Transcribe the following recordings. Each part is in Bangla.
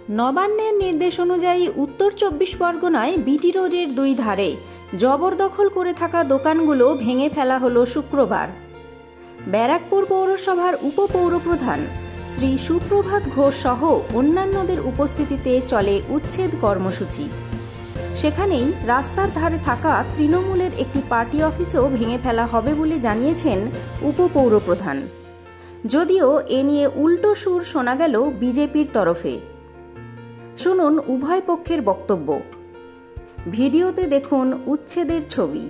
নবান্নের নির্দেশ অনুযায়ী উত্তর 24 পরগনায় বিটি রোডের দুই ধারে জবরদখল করে থাকা দোকানগুলো ভেঙে ফেলা হলো শুক্রবার। ব্যারাকপুর পৌরসভার উপপৌরপ্রধান শ্রী সুপ্রভাত ঘোষ সহ অন্যান্যদের উপস্থিতিতে চলে উচ্ছেদ কর্মসূচি। সেখানেই রাস্তার ধারে থাকা তৃণমূলের একটি পার্টি অফিসও ভেঙে ফেলা হবে বলে জানিয়েছেন উপপৌরপ্রধান। যদিও এ নিয়ে উল্টো সুর শোনা গেল বিজেপির তরফে। শুনুন উভয় পক্ষের বক্তব্য। ভিডিওতে দেখুন উচ্ছেদের ছবি।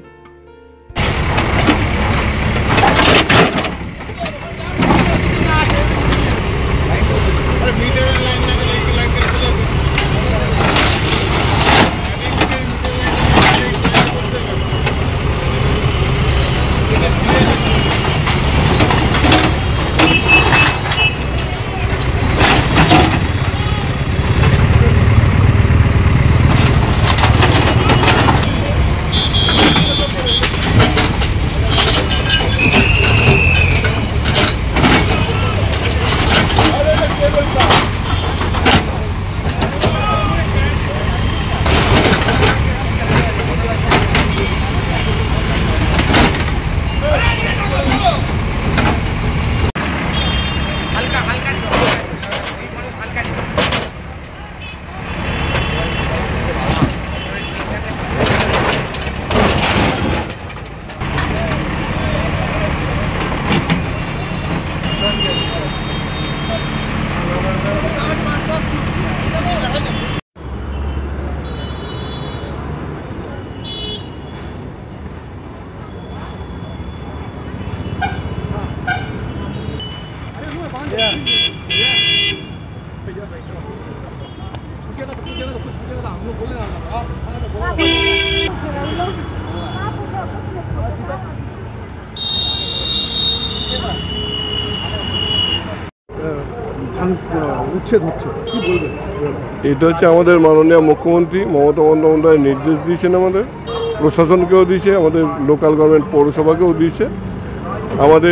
উচ্ছেদ হচ্ছে, কি বলবেন? এটা হচ্ছে আমাদের মাননীয় মুখ্যমন্ত্রী মমতা বন্দ্যোপাধ্যায় নির্দেশ দিয়েছেন, আমাদের প্রশাসনকেও দিয়েছে, আমাদের লোকাল গভর্নমেন্ট পৌরসভাকেও দিয়েছে। আমাদের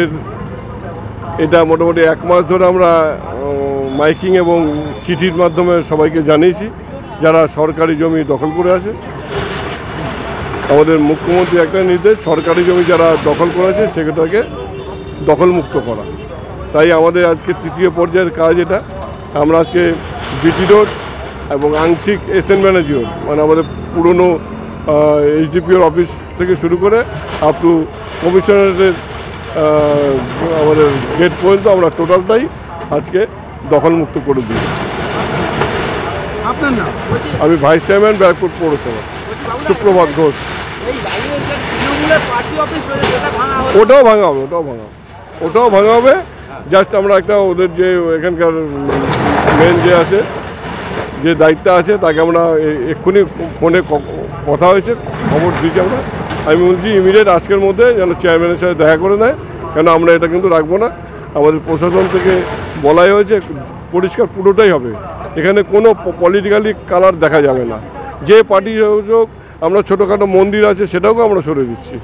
এটা মোটামুটি 1 মাস ধরে আমরা মাইকিং এবং চিঠির মাধ্যমে সবাইকে জানিয়েছি যারা সরকারি জমি দখল করে আছে। আমাদের মুখ্যমন্ত্রী একটা নির্দেশ, সরকারি জমি যারা দখল করে আছে সেটাকে দখলমুক্ত করা। তাই আমাদের আজকে তৃতীয় পর্যায়ের কাজ এটা। আমরা আজকে বিটি রোড এবং আংশিক এসএন ব্যানার্জি রোড, মানে আমাদের পুরনো এইচডিপিওর অফিস থেকে শুরু করে আপ টু কমিশনারের আমাদের গেট পর্যন্ত আমরা টোটালটাই আজকে দখলমুক্ত করে দিই। আপনার নাম? আমি ভাইস চেয়ারম্যান ব্যারাকপুর পৌরসভা, সুপ্রভাত ঘোষ। ওটাও ভাঙা হবে, ওটাও ভাঙা হবে। জাস্ট আমরা একটা ওদের যে এখানকার মেন যে আছে, যে দায়িত্ব আছে, তাকে আমরা এক্ষুনি ফোনে কথা হয়েছে, খবর দিয়েছি আমরা। আমি বলছি ইমিডিয়েট আজকের মধ্যে যেন চেয়ারম্যানের সাথে দেখা করে নেয়, কেন আমরা এটা কিন্তু রাখবো না। আমাদের প্রশাসন থেকে বলাই হয়েছে পরিষ্কার পুরোটাই হবে, এখানে কোনো পলিটিক্যালি কালার দেখা যাবে না। যে পার্টি হোক, আমরা ছোটোখাটো মন্দির আছে সেটাও আমরা সরে দিচ্ছি।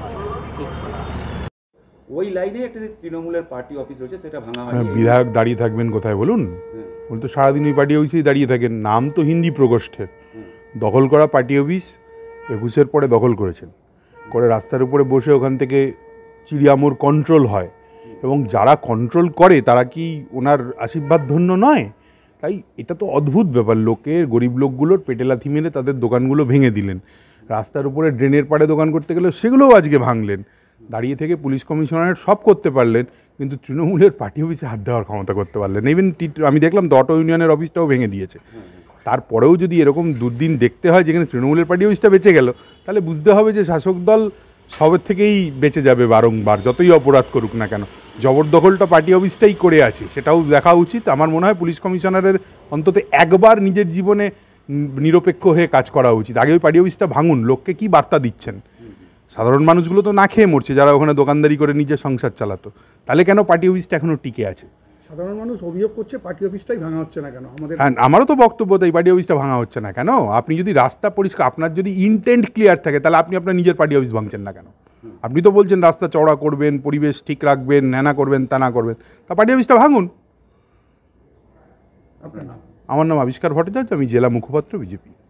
ওই লাইনে একটা তৃণমূলের পার্টি অফিস রয়েছে, সেটা ভাঙা হয়। বিধায়ক দাঁড়িয়ে থাকবেন কোথায় বলুন? বলুন তো, সারাদিন ওই পার্টি অফিসেই দাঁড়িয়ে থাকেন। নাম তো হিন্দি প্রকোষ্ঠের। দখল করা পার্টি অফিস 21-এর পরে দখল করেছেন, করে রাস্তার উপরে বসে ওখান থেকে চিড়িয়ামোড় কন্ট্রোল হয়, এবং যারা কন্ট্রোল করে তারা কি ওনার আশীর্বাদ ধন্য নয়? তাই এটা তো অদ্ভুত ব্যাপার। লোকের, গরিব লোকগুলোর পেটে লাথি মেরে তাদের দোকানগুলো ভেঙে দিলেন। রাস্তার উপরে ড্রেনের পাড়ে দোকান করতে গেলে সেগুলোও আজকে ভাঙলেন। দাঁড়িয়ে থেকে পুলিশ কমিশনারের সব করতে পারলেন, কিন্তু তৃণমূলের পার্টি অফিসে হাত দেওয়ার ক্ষমতা করতে পারলেন। ইভেন আমি দেখলাম তো অটো ইউনিয়নের অফিসটাও ভেঙে দিয়েছে। তারপরেও যদি এরকম দুর্দিন দেখতে হয় যেখানে তৃণমূলের পার্টি অফিসটা বেঁচে গেল, তাহলে বুঝতে হবে যে শাসক দল সবের থেকেই বেঁচে যাবে বারংবার, যতই অপরাধ করুক না কেন। জবরদখলটা পার্টি অফিসটাই করে আছে, সেটাও দেখা উচিত। আমার মনে হয় পুলিশ কমিশনারের অন্তত একবার নিজের জীবনে নিরপেক্ষ হয়ে কাজ করা উচিত। আগে ওই পার্টি অফিসটা ভাঙুন। লোককে কি বার্তা দিচ্ছেন? সাধারণ মানুষগুলো তো না খেয়ে মরছে যারা ওখানে দোকানদারি করে নিজের সংসার চালাতো। তাহলে কেন পার্টি অফিসটা এখনো টিকে আছে? সাধারণ মানুষ অভিযোগ করছে পার্টি অফিসটাই ভাঙা হচ্ছে না কেন। হ্যাঁ, আমারও তো বক্তব্য, তাই পার্টি অফিসটা ভাঙা হচ্ছে না কেন? আপনি যদি রাস্তা পরিষ্কার, আপনার যদি ইন্টেন্ট ক্লিয়ার থাকে, তাহলে আপনি আপনার নিজের পার্টি অফিস ভাঙছেন না কেন? আপনি তো বলছেন রাস্তা চওড়া করবেন, পরিবেশ ঠিক রাখবেন, ন্যানা করবেন, তা না করবেন, তা পার্টি অফিসটা ভাঙুন। আপনার নাম? আমার নাম আবিষ্কার ভট্টাচার্য, আমি জেলা মুখপাত্র বিজেপি।